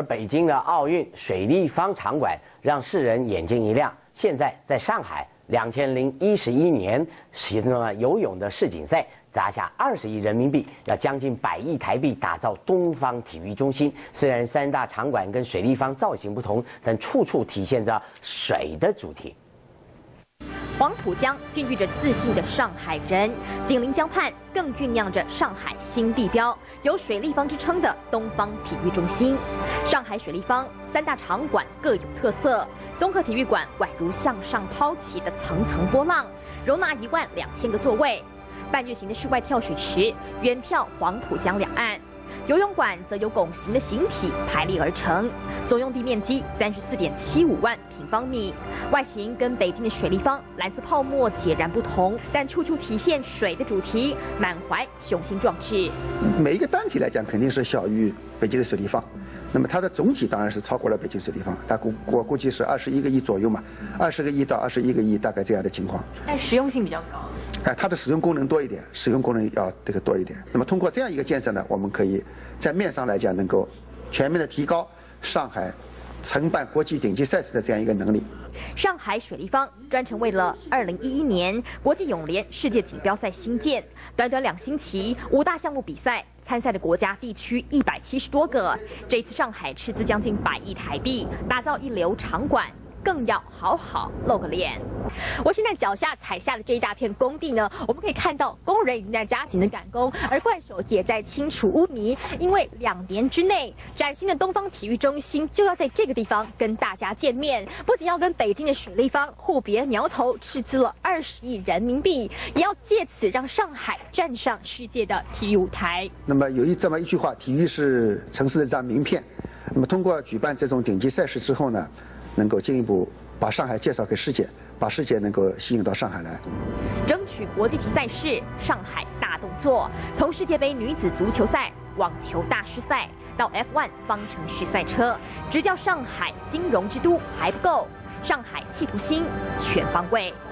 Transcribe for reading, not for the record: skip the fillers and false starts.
而北京的奥运水立方场馆让世人眼睛一亮。现在在上海，2011年实行了游泳的世锦赛，砸下20亿人民币，要将近100亿台币打造东方体育中心。虽然3大场馆跟水立方造型不同，但处处体现着水的主题。 黄浦江孕育着自信的上海人，紧邻江畔更酝酿着上海新地标，有水立方之称的东方体育中心。上海水立方3大场馆各有特色，综合体育馆宛如向上抛起的层层波浪，容纳12000个座位。半月形的室外跳水池远眺黄浦江两岸。 游泳馆则由拱形的形体排列而成，总用地面积34.75万平方米，外形跟北京的水立方蓝色泡沫截然不同，但处处体现水的主题，满怀雄心壮志。 每一个单体来讲，肯定是小于北京的水立方，那么它的总体当然是超过了北京水立方，我估计是21个亿左右嘛，20个亿到21个亿大概这样的情况。 但实用性比较高。 它的使用功能多一点，使用功能要多一点。那么通过这样一个建设呢，我们可以在面上来讲，能够全面的提高上海承办国际顶级赛事的这样一个能力。 上海水立方专程为了2011年国际泳联世界锦标赛兴建，短短2星期，5大项目比赛，参赛的国家地区170多个。这次上海斥资将近100亿台币，打造一流场馆。 更要好好露个脸。我现在脚下踩下的这一大片工地呢，我们可以看到工人已经在加紧的赶工，而怪手也在清除污泥。因为2年之内，崭新的东方体育中心就要在这个地方跟大家见面，不仅要跟北京的水立方互别苗头，斥资了20亿人民币，也要借此让上海站上世界的体育舞台。 那么有这么一句话，体育是城市的一张名片。那么通过举办这种顶级赛事之后呢？ 能够进一步把上海介绍给世界，把世界能够吸引到上海来， 争取国际级赛事，上海大动作。从世界杯女子足球赛、网球大师赛到 F1 方程式赛车，只叫上海金融之都还不够，上海企图心全方位。